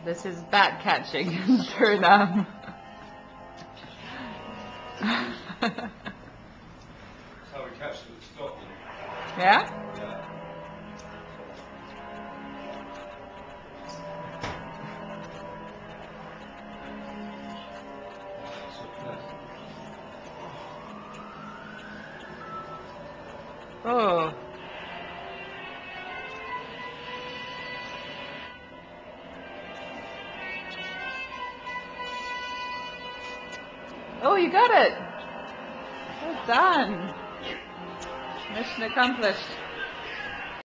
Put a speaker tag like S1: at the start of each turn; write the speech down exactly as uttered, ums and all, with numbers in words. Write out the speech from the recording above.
S1: This is bat catching in Suriname.
S2: That's how we catch them in Scotland.
S1: Yeah?
S2: Yeah. So pleasant.
S1: Oh. Oh, you got it. Well done. Mission accomplished.